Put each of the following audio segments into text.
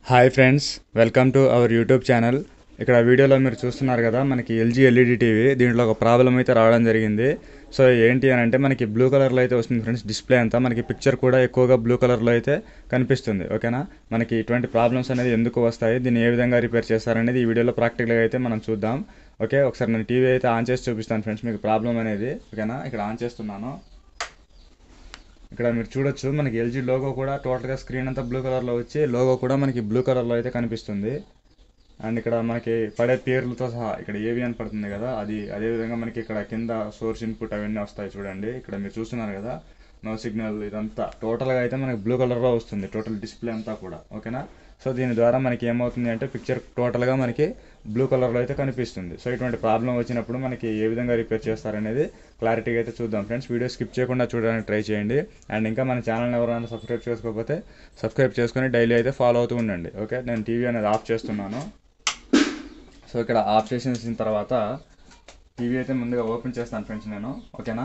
Hi friends, welcome to our YouTube channel. ఇక్కడ వీడియోలో మీరు చూస్తున్నారు కదా, మనకి ఎల్జీ ఎల్ఈడి టీవీ. దీంట్లో ఒక ప్రాబ్లం అయితే రావడం జరిగింది. సో ఏంటి అని అంటే మనకి బ్లూ కలర్లో అయితే వస్తుంది ఫ్రెండ్స్. డిస్ప్లే అంతా మనకి పిక్చర్ కూడా ఎక్కువగా బ్లూ కలర్లో అయితే కనిపిస్తుంది. ఓకేనా, మనకి ఇటువంటి ప్రాబ్లమ్స్ అనేది ఎందుకు వస్తాయి, దీన్ని ఏ విధంగా రిపేర్ చేస్తారనేది ఈ వీడియోలో ప్రాక్టికల్గా అయితే మనం చూద్దాం. ఓకే, ఒకసారి నేను టీవీ అయితే ఆన్ చేసి చూపిస్తాను ఫ్రెండ్స్ మీకు ప్రాబ్లం అనేది. ఓకేనా, ఇక్కడ ఆన్ చేస్తున్నాను. ఇక్కడ మీరు చూడొచ్చు, మనకి ఎల్జీ లోగో కూడా టోటల్గా స్క్రీన్ అంతా బ్లూ కలర్లో వచ్చి లోగో కూడా మనకి బ్లూ కలర్లో అయితే కనిపిస్తుంది. అండ్ ఇక్కడ మనకి పడే పేర్లతో సహా ఇక్కడ ఏవి అని పడుతుంది కదా, అది అదేవిధంగా మనకి ఇక్కడ కింద సోర్స్ ఇన్పుట్ అవన్నీ వస్తాయి చూడండి. ఇక్కడ మీరు చూస్తున్నారు కదా, నో సిగ్నల్, ఇదంతా టోటల్గా అయితే మనకి బ్లూ కలర్లో వస్తుంది టోటల్ డిస్ప్లే అంతా కూడా. ఓకేనా, సో దీని ద్వారా మనకి ఏమవుతుంది అంటే పిక్చర్ టోటల్గా మనకి బ్లూ కలర్లో అయితే కనిపిస్తుంది. సో ఇటువంటి ప్రాబ్లం వచ్చినప్పుడు మనకి ఏ విధంగా రిపేర్ చేస్తారనేది క్లారిటీగా అయితే చూద్దాం ఫ్రెండ్స్. వీడియో స్కిప్ చేయకుండా చూడడానికి ట్రై చేయండి. అండ్ ఇంకా మన ఛానల్ని ఎవరైనా సబ్స్క్రైబ్ చేసుకోకపోతే సబ్స్క్రైబ్ చేసుకొని డైలీ అయితే ఫాలో అవుతూ ఉండండి. ఓకే, నేను టీవీ అనేది ఆఫ్ చేస్తున్నాను. సో ఇక్కడ ఆఫ్ చేసిన తర్వాత టీవీ అయితే ముందుగా ఓపెన్ చేస్తాను ఫ్రెండ్స్ నేను. ఓకేనా,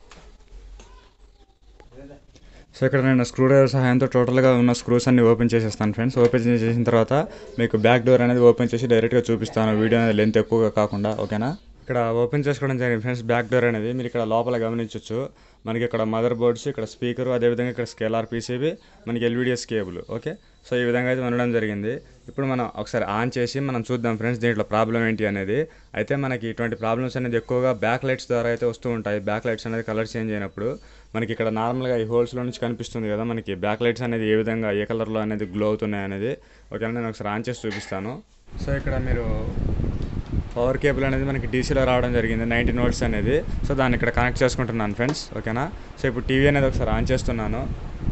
సో ఇక్కడ నేను స్క్రూ డ్రైవర్ సహాయంతో టోటల్గా ఉన్న స్క్రూస్ అన్ని ఓపెన్ చేసేస్తాను ఫ్రెండ్స్. ఓపెన్ చేసిన తర్వాత మీకు బ్యాక్ డోర్ అనేది ఓపెన్ చేసి డైరెక్ట్గా చూపిస్తాను, వీడియో అనేది లెంత్ ఎక్కువగా కాకుండా. ఓకేనా, ఇక్కడ ఓపెన్ చేసుకోవడం జరిగింది ఫ్రెండ్స్. బ్యాక్ డోర్ అనేది మీరు ఇక్కడ లోపల గమనించవచ్చు. మనకి ఇక్కడ మదర్ బోర్డ్స్, ఇక్కడ స్పీకర్, అదేవిధంగా ఇక్కడ స్కేలార్ పీసీబీ, మనకి ఎల్విడిఎస్ కేబుల్. ఓకే, సో ఈ విధంగా అయితే ఉండడం జరిగింది. ఇప్పుడు మనం ఒకసారి ఆన్ చేసి మనం చూద్దాం ఫ్రెండ్స్ దీంట్లో ప్రాబ్లం ఏంటి అనేది. అయితే మనకి ఇటువంటి ప్రాబ్లమ్స్ అనేది ఎక్కువగా బ్యాక్ లైట్స్ ద్వారా అయితే వస్తూ ఉంటాయి. బ్యాక్ లైట్స్ అనేది కలర్ చేంజ్ అయినప్పుడు మనకి ఇక్కడ నార్మల్గా ఈ హోల్స్లో నుంచి కనిపిస్తుంది కదా, మనకి బ్యాక్ లైట్స్ అనేది ఏ విధంగా ఏ కలర్లో అనేది గ్లో అవుతున్నాయి అనేది. ఓకేనా, నేను ఒకసారి ఆన్ చేసి చూపిస్తాను. సో ఇక్కడ మీరు పవర్ కేబుల్ అనేది మనకి డీసీలో రావడం జరిగింది 19 వోల్ట్స్ అనేది. సో దాన్ని ఇక్కడ కనెక్ట్ చేసుకుంటున్నాను ఫ్రెండ్స్. ఓకేనా, సో ఇప్పుడు టీవీ అనేది ఒకసారి ఆన్ చేస్తున్నాను.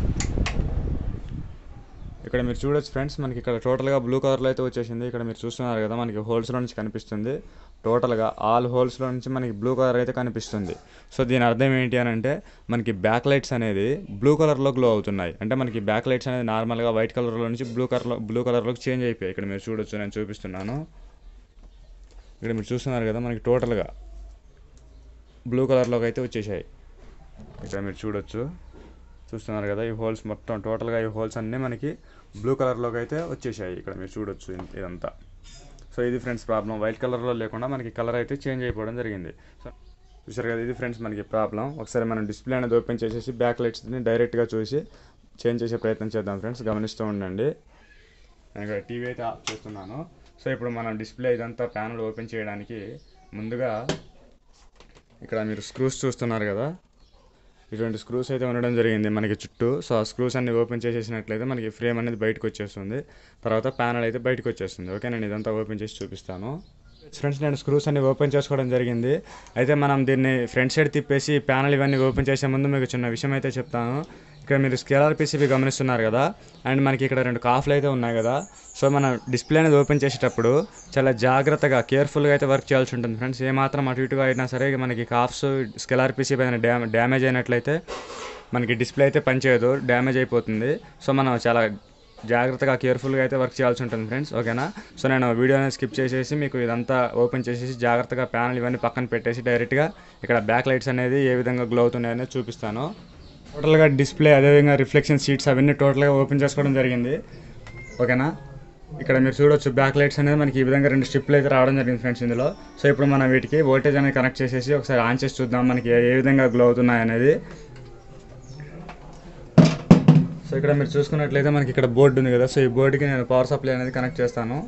ఇక్కడ మీరు చూడొచ్చు ఫ్రెండ్స్, మనకి ఇక్కడ టోటల్గా బ్లూ కలర్లో అయితే వచ్చేసింది. ఇక్కడ మీరు చూస్తున్నారు కదా, మనకి హోల్స్లో నుంచి కనిపిస్తుంది. టోటల్గా ఆల్ హోల్స్లో నుంచి మనకి బ్లూ కలర్ అయితే కనిపిస్తుంది. సో దీని అర్థం ఏంటి అని అంటే మనకి బ్యాక్ లైట్స్ అనేది బ్లూ కలర్లో గ్లో అవుతున్నాయి. అంటే మనకి బ్యాక్ లైట్స్ అనేది నార్మల్గా వైట్ కలర్లో నుంచి బ్లూ కలర్లోకి చేంజ్ అయిపోయాయి. ఇక్కడ మీరు చూడొచ్చు, నేను చూపిస్తున్నాను. ఇక్కడ మీరు చూస్తున్నారు కదా, మనకి టోటల్గా బ్లూ కలర్లోకి అయితే వచ్చేసాయి. ఇక్కడ మీరు చూస్తున్నారు కదా, ఈ హోల్స్ మొత్తం టోటల్గా ఈ హోల్స్ అన్నీ మనకి బ్లూ కలర్లోకి అయితే వచ్చేసాయి. ఇక్కడ మీరు చూడొచ్చు ఇదంతా. సో ఇది ఫ్రెండ్స్ ప్రాబ్లం, వైట్ కలర్లో లేకుండా మనకి కలర్ అయితే చేంజ్ అయిపోవడం జరిగింది. సో చూసారు కదా, ఇది ఫ్రెండ్స్ మనకి ప్రాబ్లం. ఒకసారి మనం డిస్ప్లే అనేది ఓపెన్ చేసేసి బ్యాక్ లైట్స్ని డైరెక్ట్గా చూసి చేంజ్ చేసే ప్రయత్నం చేద్దాం ఫ్రెండ్స్. గమనిస్తూ ఉండండి. నేను ఇక్కడ టీవీ అయితే ఆఫ్ చేస్తున్నాను. సో ఇప్పుడు మనం డిస్ప్లే ఇదంతా ప్యానల్ ఓపెన్ చేయడానికి ముందుగా ఇక్కడ మీరు స్క్రూస్ చూస్తున్నారు కదా, ఇటువంటి స్క్రూస్ అయితే ఉండడం జరిగింది మనకి చుట్టూ. సో ఆ స్క్రూస్ అన్ని ఓపెన్ చేసేసినట్లయితే మనకి ఫ్రేమ్ అనేది బయటకు వచ్చేస్తుంది. తర్వాత ప్యానల్ అయితే బయటకు వచ్చేస్తుంది. ఓకే, నేను ఇదంతా ఓపెన్ చేసి చూపిస్తాను ఫ్రెండ్స్. నేను స్క్రూస్ అన్ని ఓపెన్ చేసుకోవడం జరిగింది. అయితే మనం దీన్ని ఫ్రంట్ సైడ్ తిప్పేసి ప్యానల్ ఇవన్నీ ఓపెన్ చేసే ముందు మీకు చిన్న విషయం అయితే చెప్తాను. ఇక్కడ మీరు స్కేలార్ పీసీబీ గమనిస్తున్నారు కదా, అండ్ మనకి ఇక్కడ 2 కాఫ్లు అయితే ఉన్నాయి కదా. సో మనం డిస్ప్లే అనేది ఓపెన్ చేసేటప్పుడు చాలా జాగ్రత్తగా కేర్ఫుల్గా అయితే వర్క్ చేయాల్సి ఉంటుంది ఫ్రెండ్స్. ఏమాత్రం అటు ఇటుగా అయినా సరే మనకి కాఫ్స్ స్కేలార్ పీసీబీ అయినా డ్యామేజ్ అయినట్లయితే మనకి డిస్ప్లే అయితే పనిచేయదు, డ్యామేజ్ అయిపోతుంది. సో మనం చాలా జాగ్రత్తగా కేర్ఫుల్గా అయితే వర్క్ చేయాల్సి ఉంటుంది ఫ్రెండ్స్. ఓకేనా, సో నేను వీడియోని స్కిప్ చేసేసి మీకు ఇదంతా ఓపెన్ చేసేసి జాగ్రత్తగా ప్యానల్ ఇవన్నీ పక్కన పెట్టేసి డైరెక్ట్గా ఇక్కడ బ్యాక్ లైట్స్ అనేది ఏ విధంగా గ్లో అవుతున్నాయని చూపిస్తాను. టోటల్గా డిస్ప్లే, అదేవిధంగా రిఫ్లెక్షన్ షీట్స్ అవన్నీ టోటల్గా ఓపెన్ చేసుకోవడం జరిగింది. ఓకేనా, ఇక్కడ మీరు చూడొచ్చు బ్యాక్ లైట్స్ అనేది మనకి ఈ విధంగా 2 స్ట్రిప్లు అయితే రావడం జరిగింది ఫ్రెండ్స్ ఇందులో. సో ఇప్పుడు మనం వీటికి వోల్టేజ్ అనేది కనెక్ట్ చేసేసి ఒకసారి ఆన్ చేసి చూద్దాం మనకి ఏ విధంగా గ్లో అవుతున్నాయి అనేది. సో ఇక్కడ మీరు చూసుకున్నట్లయితే మనకి ఇక్కడ బోర్డు ఉంది కదా, సో ఈ బోర్డుకి నేను పవర్ సప్లై అనేది కనెక్ట్ చేస్తాను.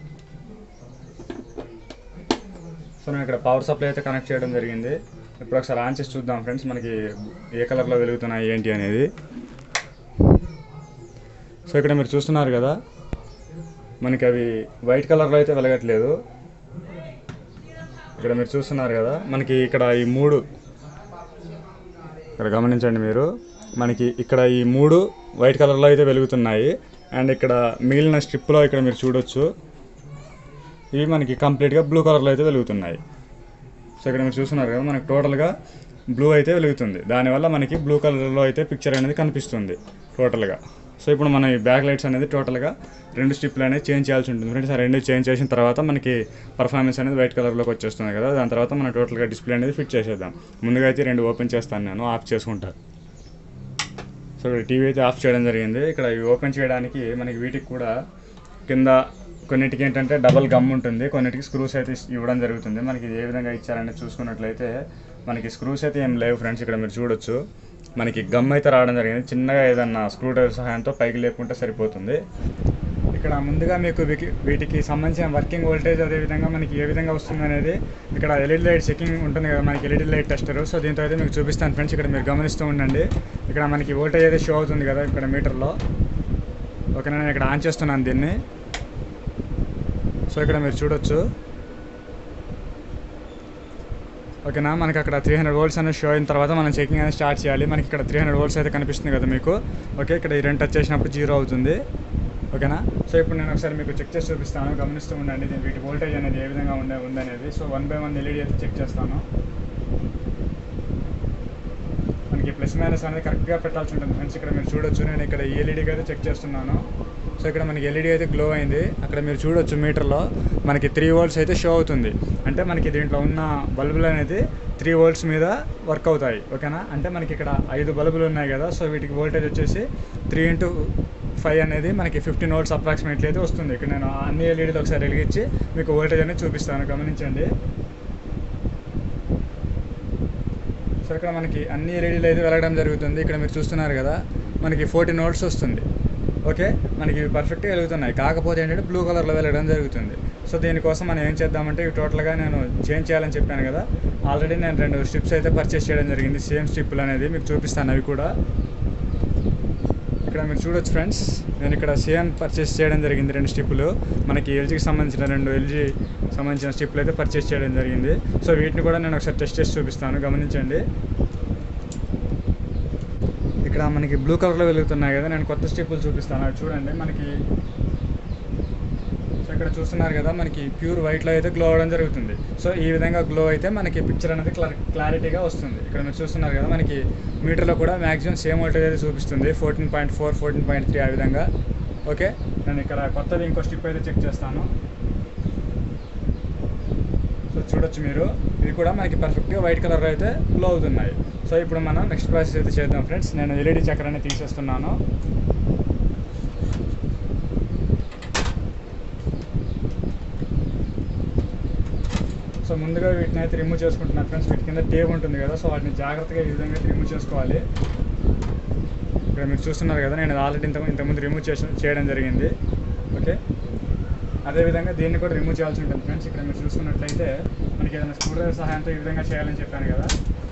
సో నేను ఇక్కడ పవర్ సప్లై అయితే కనెక్ట్ చేయడం జరిగింది. ఇప్పుడు ఒకసారి ఆన్ చేసి చూద్దాం ఫ్రెండ్స్ మనకి ఏ కలర్లో వెలుగుతున్నాయి ఏంటి అనేది. సో ఇక్కడ మీరు చూస్తున్నారు కదా, మనకి అవి వైట్ కలర్లో అయితే వెలగట్లేదు. ఇక్కడ మీరు చూస్తున్నారు కదా, మనకి ఇక్కడ ఈ 3 ఇక్కడ గమనించండి మీరు, మనకి ఇక్కడ ఈ 3 వైట్ కలర్లో అయితే వెలుగుతున్నాయి. అండ్ ఇక్కడ మిగిలిన స్ట్రిప్లో ఇక్కడ మీరు చూడొచ్చు, ఇవి మనకి కంప్లీట్గా బ్లూ కలర్లో అయితే వెలుగుతున్నాయి. సో ఇక్కడ మీరు చూస్తున్నారు కదా, మనకి టోటల్గా బ్లూ అయితే వెలుగుతుంది. దానివల్ల మనకి బ్లూ కలర్లో అయితే పిక్చర్ అనేది కనిపిస్తుంది టోటల్గా. సో ఇప్పుడు మనం ఈ బ్యాక్ లైట్స్ అనేది టోటల్గా 2 స్ట్రిప్లు అనేది చేంజ్ చేయాల్సి ఉంటుంది ఫ్రెండ్స్. ఆ 2 చేంజ్ చేసిన తర్వాత మనకి పర్ఫార్మెన్స్ అనేది వైట్ కలర్లోకి వచ్చేస్తుంది కదా. దాని తర్వాత మనం టోటల్గా డిస్ప్లే అనేది ఫిట్ చేసేద్దాం. ముందుగా అయితే 2 ఓపెన్ చేస్తాను, నేను ఆఫ్ చేసుకుంటాను. సో టీవీ అయితే ఆఫ్ చేయడం జరిగింది. ఇక్కడ ఇవి ఓపెన్ చేయడానికి మనకి వీటికి కూడా కింద కొన్నిటికి ఏంటంటే డబల్ గమ్ ఉంటుంది, కొన్నిటికి స్క్రూస్ అయితే ఇవ్వడం జరుగుతుంది. మనకి ఇది ఏ విధంగా ఇచ్చారని చూసుకున్నట్లయితే మనకి స్క్రూస్ అయితే ఏం లేవు ఫ్రెండ్స్. ఇక్కడ మీరు చూడొచ్చు మనకి గమ్ అయితే రావడం జరిగింది. చిన్నగా ఏదన్నా స్క్రూ డ్రైవర్ సహాయంతో పైకి లేపుకుంటే సరిపోతుంది. ఇక్కడ ముందుగా మీకు వీటికి సంబంధించిన వర్కింగ్ వోల్టేజ్ అదేవిధంగా మనకి ఏ విధంగా వస్తుంది అనేది ఇక్కడ ఎల్ఈడి లైట్ చెకింగ్ ఉంటుంది కదా, మనకి ఎల్ఈడి లైట్ టెస్టర్. సో దీంతో అయితే మీకు చూపిస్తాను ఫ్రెండ్స్. ఇక్కడ మీరు గమనిస్తూ ఉండండి, ఇక్కడ మనకి వోల్టేజ్ అయితే షో అవుతుంది కదా ఇక్కడ మీటర్లో. ఓకేనా, నేను ఇక్కడ ఆన్ చేస్తున్నాను దీన్ని. సో ఇక్కడ మీరు చూడొచ్చు. ఓకేనా, మనకి అక్కడ 300 volts అనేది షో అయిన తర్వాత మనం చెకింగ్ అనేది స్టార్ట్ చేయాలి. మనకి ఇక్కడ 300 volts అయితే కనిపిస్తుంది కదా మీకు. ఓకే, ఇక్కడ ఈ రెండు టచ్ చేసినప్పుడు 0 అవుతుంది. ఓకేనా, సో ఇప్పుడు నేను ఒకసారి మీకు చెక్ చేసి చూపిస్తాను, గమనిస్తూ ఉండండి వీటి వోల్టేజ్ అనేది ఏ విధంగా ఉందనేది. సో 1 by 1 ఎల్ఈడి అయితే చెక్ చేస్తాను. మనకి ప్లస్ మైనస్ అనేది కరెక్ట్గా పెట్టాల్సి ఉంటుంది ఫ్రెండ్స్. ఇక్కడ మీరు చూడొచ్చు, నేను ఇక్కడ ఈ ఎల్ఈడికి అయితే చెక్ చేస్తున్నాను. సో ఇక్కడ మనకి ఎల్ఈడి అయితే గ్లో అయింది. అక్కడ మీరు చూడొచ్చు మీటర్లో మనకి 3 volts అయితే షో అవుతుంది. అంటే మనకి దీంట్లో ఉన్న బల్బులు అనేది 3 volts మీద వర్క్ అవుతాయి. ఓకేనా, అంటే మనకి ఇక్కడ 5 బల్బులు ఉన్నాయి కదా. సో వీటికి వోల్టేజ్ వచ్చేసి 3 into 5 అనేది మనకి 15 volts అప్రాక్సిమేట్లీ అయితే వస్తుంది. ఇక్కడ నేను అన్ని ఎల్ఈడీలు ఒకసారి వెలిగించి మీకు వోల్టేజ్ అనేది చూపిస్తాను, గమనించండి. సో ఇక్కడ మనకి అన్ని ఎల్ఈడీలు అయితే వెలగడం జరుగుతుంది. ఇక్కడ మీరు చూస్తున్నారు కదా మనకి 14 volts వస్తుంది. ఓకే, మనకి పర్ఫెక్ట్గా వెలుగుతున్నాయి. కాకపోతే ఏంటంటే బ్లూ కలర్లో వెలగడం జరుగుతుంది. సో దీనికోసం మనం ఏం చేద్దామంటే ఇవి టోటల్గా నేను చేంజ్ చేయాలని చెప్పాను కదా. ఆల్రెడీ నేను 2 స్ట్రిప్స్ అయితే పర్చేస్ చేయడం జరిగింది, సేమ్ స్ట్రిప్పులు అనేది మీకు చూపిస్తాను అవి కూడా. ఇక్కడ మీరు చూడొచ్చు ఫ్రెండ్స్, నేను ఇక్కడ సేమ్ పర్చేస్ చేయడం జరిగింది 2 స్ట్రిప్పులు. మనకి ఎల్జీకి సంబంధించిన 2 ఎల్జీ సంబంధించిన స్ట్రిప్పులు అయితే పర్చేస్ చేయడం జరిగింది. సో వీటిని కూడా నేను ఒకసారి టెస్ట్ చేసి చూపిస్తాను, గమనించండి. ఇక్కడ మనకి బ్లూ కలర్లో వెలుగుతున్నాయి కదా, నేను కొత్త స్ట్రిప్పులు చూపిస్తాను అవి చూడండి. మనకి సో ఇక్కడ చూస్తున్నారు కదా మనకి ప్యూర్ వైట్లో అయితే గ్లో అవ్వడం జరుగుతుంది. సో ఈ విధంగా గ్లో అయితే మనకి పిక్చర్ అనేది క్లారిటీగా వస్తుంది. ఇక్కడ మీరు చూస్తున్నారు కదా మనకి మీటర్లో కూడా మ్యాక్సిమం సేమ్ వోల్టేజ్ అయితే చూపిస్తుంది, 14.4 14.3 ఆ విధంగా. ఓకే, నేను ఇక్కడ కొత్తది ఇంకో స్ట్రిప్ అయితే చెక్ చేస్తాను. సో చూడొచ్చు మీరు, ఇది కూడా మనకి పర్ఫెక్ట్గా వైట్ కలర్ అయితే గ్లో అవుతున్నాయి. సో ఇప్పుడు మనం నెక్స్ట్ ప్రాసెస్ అయితే చేద్దాం ఫ్రెండ్స్. నేను ఎల్ఈడి చక్రాన్ని తీసేస్తున్నాను. సో ముందుగా వీటిని అయితే రిమూవ్ చేసుకుంటున్నాను ఫ్రెండ్స్. వీటి కింద టేప్ ఉంటుంది కదా, సో వాటిని జాగ్రత్తగా ఈ విధంగా రిమూవ్ చేసుకోవాలి. ఇక్కడ మీరు చూస్తున్నారు కదా, నేను ఆల్రెడీ ఇంతకుముందు రిమూవ్ చేయడం జరిగింది. ఓకే, అదేవిధంగా దీన్ని కూడా రిమూవ్ చేయాల్సి ఉంటుంది ఫ్రెండ్స్. ఇక్కడ మీరు చూసుకున్నట్లయితే మనకి ఏదైనా స్క్రూ డ్రైవర్ సహాయంతో ఈ విధంగా చేయాలని చెప్పాను కదా.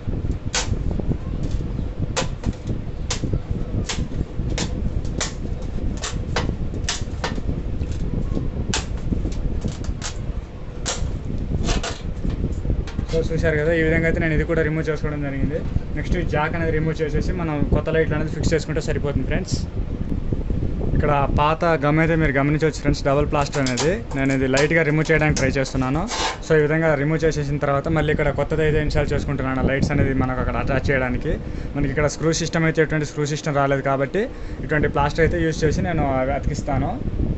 సో చూశారు కదా, ఈ విధంగా అయితే నేను ఇది కూడా రిమూవ్ చేసుకోవడం జరిగింది. నెక్స్ట్ ఈ జాక్ అనేది రిమూవ్ చేసేసి మనం కొత్త లైట్లు అనేది ఫిక్స్ చేసుకుంటే సరిపోతుంది ఫ్రెండ్స్. ఇక్కడ పాత గమ్ అయితే మీరు గమనించవచ్చు ఫ్రెండ్స్, డబుల్ ప్లాస్టర్ అనేది. నేను ఇది లైట్గా రిమూవ్ చేయడానికి ట్రై చేస్తున్నాను. సో ఈ విధంగా రిమూవ్ చేసేసిన తర్వాత మళ్ళీ ఇక్కడ కొత్తది అయితే ఇన్స్టాల్ చేసుకుంటున్నాను, లైట్స్ అనేది మనకు అక్కడ అటాచ్ చేయడానికి. మనకి ఇక్కడ స్క్రూ సిస్టమ్ అయితే ఎటువంటి స్క్రూ సిస్టమ్ రాలేదు కాబట్టి ఇటువంటి ప్లాస్టర్ అయితే యూజ్ చేసి నేను అతికిస్తాను.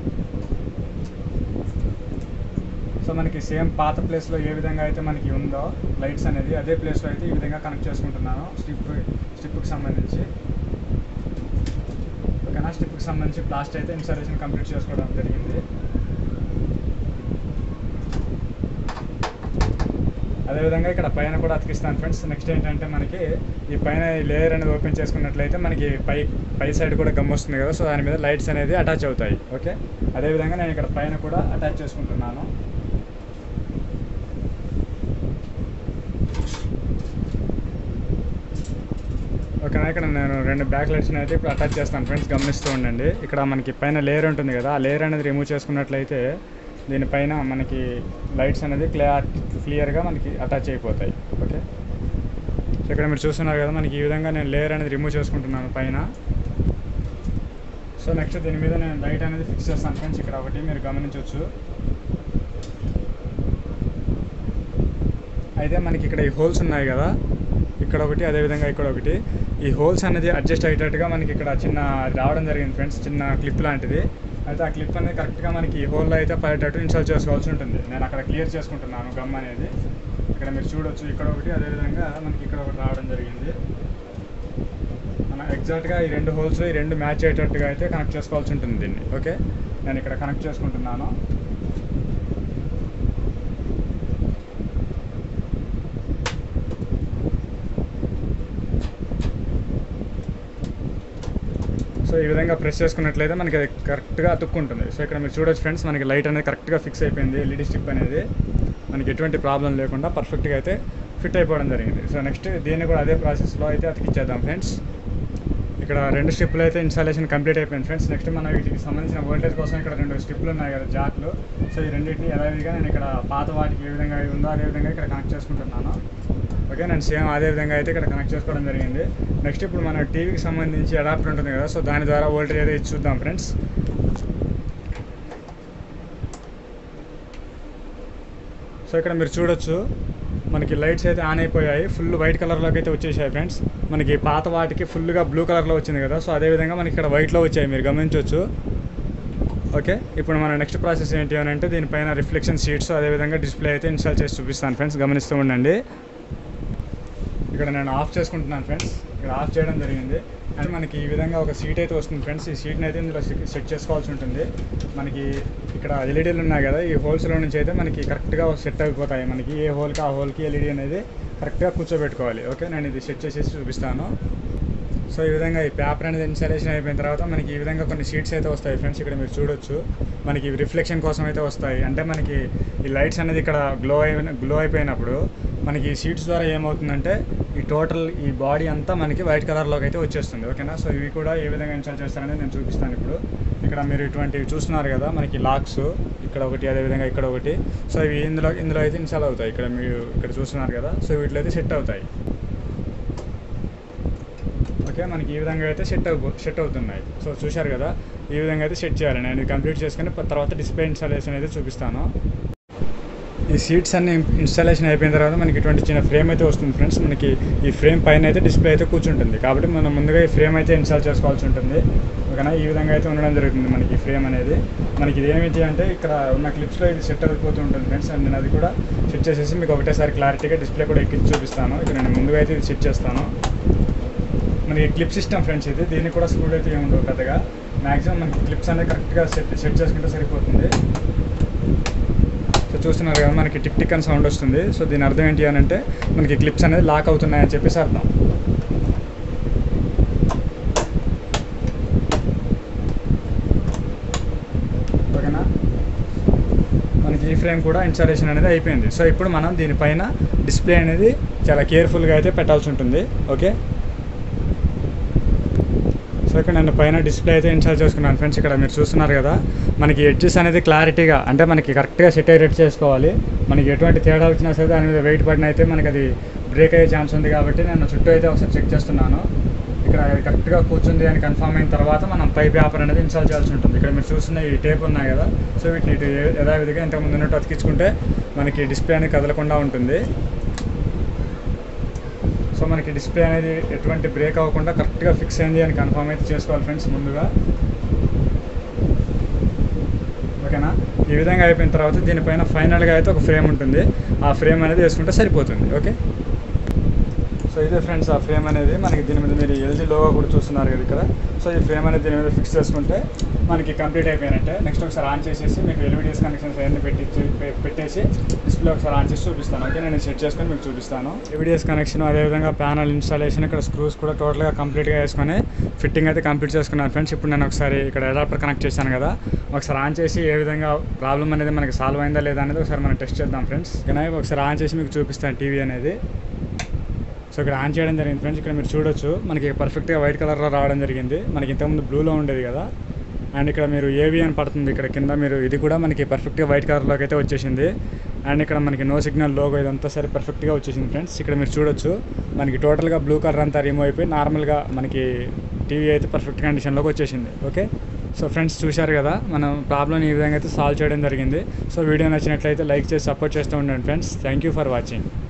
సో మనకి సేమ్ పాత ప్లేస్లో ఏ విధంగా అయితే మనకి ఉందో లైట్స్ అనేది, అదే ప్లేస్లో అయితే ఈ విధంగా కనెక్ట్ చేసుకుంటున్నాను స్ట్రిప్కి సంబంధించి. ఓకేనా, స్ట్రిప్కి సంబంధించి ప్లాస్టర్ అయితే ఇన్స్టాలేషన్ కంప్లీట్ చేసుకోవడం జరిగింది. అదేవిధంగా ఇక్కడ పైన కూడా అతికిస్తాను ఫ్రెండ్స్. నెక్స్ట్ ఏంటంటే మనకి ఈ పైన ఈ లేయర్ అనేది ఓపెన్ చేసుకున్నట్లయితే మనకి పై సైడ్ కూడా గమ్ వస్తుంది కదా, సో దాని మీద లైట్స్ అనేది అటాచ్ అవుతాయి. ఓకే, అదేవిధంగా నేను ఇక్కడ పైన కూడా అటాచ్ చేసుకుంటున్నాను. ఓకేనా, ఇక్కడ నేను 2 బ్యాక్ లైట్స్ని అయితే ఇప్పుడు అటాచ్ చేస్తాను ఫ్రెండ్స్, గమనిస్తూ ఉండండి. ఇక్కడ మనకి పైన లేయర్ ఉంటుంది కదా, ఆ లేయర్ అనేది రిమూవ్ చేసుకున్నట్లయితే దీనిపైన మనకి లైట్స్ అనేది క్లియర్గా మనకి అటాచ్ అయిపోతాయి. ఓకే, సో ఇక్కడ మీరు చూస్తున్నారు కదా మనకి ఈ విధంగా నేను లేయర్ అనేది రిమూవ్ చేసుకుంటున్నాను పైన. సో నెక్స్ట్ దీని మీద నేను లైట్ అనేది ఫిక్స్ చేస్తాను ఫ్రెండ్స్. ఇక్కడ ఒకటి మీరు గమనించవచ్చు. అయితే మనకి ఇక్కడ ఈ హోల్స్ ఉన్నాయి కదా, ఇక్కడ ఒకటి అదేవిధంగా ఇక్కడ ఒకటి. ఈ హోల్స్ అనేది అడ్జస్ట్ అయ్యేటట్టుగా మనకి ఇక్కడ చిన్న రావడం జరిగింది ఫ్రెండ్స్, చిన్న క్లిప్ లాంటిది. అయితే ఆ క్లిప్ అనేది కరెక్ట్గా మనకి ఈ హోల్లో అయితే పడేటట్టు ఇన్స్టాల్ చేసుకోవాల్సి ఉంటుంది. నేను అక్కడ క్లియర్ చేసుకుంటున్నాను గమ్ అనేది. ఇక్కడ మీరు చూడొచ్చు, ఇక్కడ ఒకటి అదేవిధంగా మనకి ఇక్కడ ఒకటి రావడం జరిగింది. మనం ఎగ్జాక్ట్గా ఈ 2 హోల్స్ ఈ 2 మ్యాచ్ అయ్యేటట్టుగా అయితే కనెక్ట్ చేసుకోవాల్సి ఉంటుంది దీన్ని. ఓకే, నేను ఇక్కడ కనెక్ట్ చేసుకుంటున్నాను. సో ఈ విధంగా ప్రెస్ చేసుకున్నట్లయితే మనకి అది కరెక్ట్గా అతుక్కుంటుంది. సో ఇక్కడ మీరు చూడొచ్చు ఫ్రెండ్స్, మనకి లైట్ అనేది కరెక్ట్గా ఫిక్స్ అయిపోయింది. ఎల్ఈడి స్ట్రిప్ అనేది మనకి ఎటువంటి ప్రాబ్లం లేకుండా పర్ఫెక్ట్గా అయితే ఫిట్ అయిపోవడం జరిగింది. సో నెక్స్ట్ దీన్ని కూడా అదే ప్రాసెస్లో అయితే అతికిచ్చేద్దాం ఫ్రెండ్స్. ఇక్కడ 2 స్ట్రిప్లు అయితే ఇన్స్టాలేషన్ కంప్లీట్ అయిపోయింది ఫ్రెండ్స్. నెక్స్ట్ మనం వీటికి సంబంధించిన వోల్టేజ్ కోసం ఇక్కడ 2 స్ట్రిప్లు ఉన్నాయి కదా, జాక్లు. సో ఈ రెండింటిని యథావిధిగా నేను ఇక్కడ పాత వాటికి ఏ విధంగా ఉందో అదే విధంగా ఇక్కడ కనెక్ట్ చేసుకుంటున్నాను. ఓకే, నేను సేమ్ అదే విధంగా అయితే ఇక్కడ కనెక్ట్ చేసుకోవడం జరిగింది. నెక్స్ట్ ఇప్పుడు మన టీవీకి సంబంధించి అడాప్టర్ ఉంటుంది కదా, సో దాని ద్వారా వోల్టేజ్ అయితే ఇచ్చి చూద్దాం ఫ్రెండ్స్. సో ఇక్కడ మీరు చూడొచ్చు, మనకి లైట్స్ అయితే ఆన్ అయిపోయాయి, ఫుల్ వైట్ కలర్లోకి అయితే వచ్చేసాయి ఫ్రెండ్స్. మనకి పాత వాటికి ఫుల్గా బ్లూ కలర్లో వచ్చింది కదా, సో అదేవిధంగా మనకి ఇక్కడ వైట్లో వచ్చాయి, మీరు గమనించవచ్చు. ఓకే, ఇప్పుడు మన నెక్స్ట్ ప్రాసెస్ ఏంటి అని అంటే దీనిపైన రిఫ్లెక్షన్ షీట్స్ అదేవిధంగా డిస్ప్లే అయితే ఇన్స్టాల్ చేసి చూపిస్తాను ఫ్రెండ్స్, గమనిస్తూ ఉండండి. ఇక్కడ నేను ఆఫ్ చేసుకుంటున్నాను ఫ్రెండ్స్. ఇక్కడ ఆఫ్ చేయడం జరిగింది. అండ్ మనకి ఈ విధంగా ఒక సీట్ అయితే వస్తుంది ఫ్రెండ్స్. ఈ సీట్ని అయితే ఇందులో సెట్ చేసుకోవాల్సి ఉంటుంది. మనకి ఇక్కడ ఎల్ఈడీలు ఉన్నాయి కదా, ఈ హోల్స్లో నుంచి అయితే మనకి కరెక్ట్గా సెట్ అయిపోతాయి. మనకి ఏ హోల్కి ఆ హోల్కి ఎల్ఈడీ అనేది కరెక్ట్గా కూర్చోబెట్టుకోవాలి. ఓకే, నేను ఇది సెట్ చేసేసి చూపిస్తాను. సో ఈ విధంగా ఈ పేపర్ అనేది ఇన్స్టాలేషన్ అయిపోయిన తర్వాత మనకి ఈ విధంగా కొన్ని షీట్స్ అయితే వస్తాయి ఫ్రెండ్స్. ఇక్కడ మీరు చూడొచ్చు, మనకి రిఫ్లెక్షన్ కోసం అయితే వస్తాయి. అంటే మనకి ఈ లైట్స్ అనేది ఇక్కడ గ్లో అయిపోయినప్పుడు మనకి ఈ షీట్స్ ద్వారా ఏమవుతుందంటే ఈ టోటల్ ఈ బాడీ అంతా మనకి వైట్ కలర్లోకి అయితే వచ్చేస్తుంది. ఓకేనా, సో ఇవి కూడా ఏ విధంగా ఇన్స్టాల్ చేస్తారనేది నేను చూపిస్తాను ఇప్పుడు. ఇక్కడ మీరు ఇటువంటివి చూస్తున్నారు కదా, మనకి లాక్స్ ఇక్కడ ఒకటి అదేవిధంగా ఇక్కడ ఒకటి. సో ఇవి ఇందులో అయితే ఇన్స్టాల్ అవుతాయి. ఇక్కడ మీరు ఇక్కడ చూస్తున్నారు కదా, సో వీటిలో అయితే సెట్ అవుతాయి. ఓకే, మనకి ఈ విధంగా అయితే సెట్ అవుతున్నాయి. సో చూశారు కదా, ఈ విధంగా అయితే సెట్ చేయాలి. నేను కంప్లీట్ చేసుకుని తర్వాత డిస్ప్లే ఇన్స్టాలేషన్ అయితే చూపిస్తాను. ఈ సీట్స్ అన్ని ఇన్స్టాలేషన్ అయిపోయిన తర్వాత మనకి ఇటువంటి చిన్న ఫ్రేమ్ అయితే వస్తుంది ఫ్రెండ్స్. మనకి ఈ ఫ్రేమ్ పైన అయితే డిస్ప్లే అయితే కూర్చుంటుంది, కాబట్టి మనం ముందుగా ఈ ఫ్రేమ్ అయితే ఇన్స్టాల్ చేసుకోవాల్సి ఉంటుంది. ఓకేనా, ఈ విధంగా అయితే ఉండడం జరుగుతుంది మనకి ఈ ఫ్రేమ్ అనేది. మనకి ఇది ఏమిటి అంటే ఇక్కడ ఉన్న క్లిప్స్లో ఇది సెట్ అయిపోతూ ఉంటుంది ఫ్రెండ్స్. అండ్ నేను అది కూడా సెట్ చేసేసి మీకు ఒకటేసారి క్లారిటీగా డిస్ప్లే కూడా ఎక్కించి చూపిస్తాను. ఇక్కడ నేను ముందుగా అయితే ఇది సెట్ చేస్తాను. మనకి క్లిప్ సిస్టమ్ ఫ్రెండ్స్ ఇది. దీనికి కూడా స్క్రూలు అయితే ఏమి ఉండవు పెద్దగా. మ్యాక్సిమం మనకి క్లిప్స్ అనేది కరెక్ట్గా సెట్ చేసుకుంటే సరిపోతుంది. సో చూస్తున్నారు కదా, మనకి టిక్ టిక్ అని సౌండ్ వస్తుంది. సో దీని అర్థం ఏంటి అని అంటే మనకి క్లిప్స్ అనేది లాక్ అవుతున్నాయని చెప్పేసి అర్థం. ఓకేనా, మనకి ఈ ఫ్రేమ్ కూడా ఇన్స్టాలేషన్ అనేది అయిపోయింది. సో ఇప్పుడు మనం దీనిపైన డిస్ప్లే అనేది చాలా కేర్ఫుల్గా అయితే పెట్టాల్సి ఉంటుంది. ఓకే, సో ఇక్కడ నేను పైన డిస్ప్లే అయితే ఇన్స్టాల్ చేసుకున్నాను ఫ్రెండ్స్. ఇక్కడ మీరు చూస్తున్నారు కదా, మనకి ఎడ్జెస్ అనేది క్లారిటీగా అంటే మనకి కరెక్ట్గా సెట్ అయ్యేటట్టు చేసుకోవాలి. మనకి ఎటువంటి తేడా వచ్చినా సరే దాని మీద వెయిట్ పడిన అయితే మనకి అది బ్రేక్ అయ్యే ఛాన్స్ ఉంది. కాబట్టి నేను చుట్టూ అయితే ఒకసారి చెక్ చేస్తున్నాను. ఇక్కడ కరెక్ట్గా కూర్చుంది అని కన్ఫర్మ్ అయిన తర్వాత మనం పై పేపర్ అనేది ఇన్స్టాల్ చేయాల్సి ఉంటుంది. ఇక్కడ మీరు చూస్తున్న ఈ టేప్ ఉన్నాయి కదా, సో వీటిని యథావిధిగా ఇంతకుముందు ఉన్నట్టు అతికించుకుంటే మనకి డిస్ప్లే అనేది కదలకుండా ఉంటుంది. సో మనకి డిస్ప్లే అనేది ఎటువంటి బ్రేక్ అవ్వకుండా కరెక్ట్గా ఫిక్స్ అయింది అని కన్ఫర్మ్ అయితే చేసుకోవాలి ఫ్రెండ్స్ ముందుగా. ఓకేనా, ఈ విధంగా అయిపోయిన తర్వాత దీనిపైన ఫైనల్గా అయితే ఒక ఫ్రేమ్ ఉంటుంది. ఆ ఫ్రేమ్ అనేది వేసుకుంటే సరిపోతుంది. ఓకే, సో ఇదే ఫ్రెండ్స్ ఆ ఫ్రేమ్ అనేది. మనకి దీని మీద మీరు ఎల్జీ లోగో కూడా చూస్తున్నారు కదా ఇక్కడ. సో ఈ ఫ్రేమ్ అనేది దీని మీద ఫిక్స్ చేసుకుంటే మనకి కంప్లీట్ అయిపోయినట్టే. నెక్స్ట్ ఒకసారి ఆన్ చేసేసి మీకు ఎల్ఈడీఎస్ కనెక్షన్స్ అన్ని పెట్టేసి డిస్ప్లే ఒకసారి ఆన్ చేసి చూపిస్తాను. ఓకే, నేను సెట్ చేసుకొని మీకు చూపిస్తాను. ఎల్ఈడీఎస్ కనెక్షన్ అదేవిధంగా ప్యానల్ ఇన్స్టాలేషన్, ఇక్కడ స్క్రూస్ కూడా టోటల్గా కంప్లీట్గా వేసుకొని ఫిట్టింగ్ అయితే కంప్లీట్ చేసుకున్నాను ఫ్రెండ్స్. ఇప్పుడు నేను ఒకసారి ఇక్కడ అడాప్టర్ కనెక్ట్ చేశాను కదా, ఒకసారి ఆన్ చేసి ఏ విధంగా ప్రాబ్లం అనేది మనకి సాల్వ్ అయిందా లేదా అనేది ఒకసారి మనం టెస్ట్ చేద్దాం ఫ్రెండ్స్. ఓకేనా, ఒకసారి ఆన్ చేసి మీకు చూపిస్తాను టీవీ అనేది. సో ఇక్కడ ఆన్ చేయడం జరిగింది ఫ్రెండ్స్. ఇక్కడ మీరు చూడొచ్చు, మనకి పర్ఫెక్ట్గా వైట్ కలర్లో రావడం జరిగింది. మనకి ఇంతకుముందు బ్లూలో ఉండేది కదా. అండ్ ఇక్కడ మీరు ఏవి అని పడుతుంది ఇక్కడ కింద, మీరు ఇది కూడా మనకి పర్ఫెక్ట్గా వైట్ కలర్లోకి అయితే వచ్చేసింది. అండ్ ఇక్కడ మనకి నో సిగ్నల్ లోగో ఇదంతా సరే పర్ఫెక్ట్గా వచ్చేసింది ఫ్రెండ్స్. ఇక్కడ మీరు చూడొచ్చు, మనకి టోటల్గా బ్లూ కలర్ అంతా రిమూవ్ అయిపోయి నార్మల్గా మనకి టీవీ అయితే పర్ఫెక్ట్ కండిషన్లోకి వచ్చేసింది. ఓకే, సో ఫ్రెండ్స్ చూశారు కదా, మనం ప్రాబ్లమ్ ఈ విధంగా అయితే సాల్వ్ చేయడం జరిగింది. సో వీడియో నచ్చినట్లయితే లైక్ చేసి సపోర్ట్ చేస్తూ ఉండండి friends. Thank you for watching.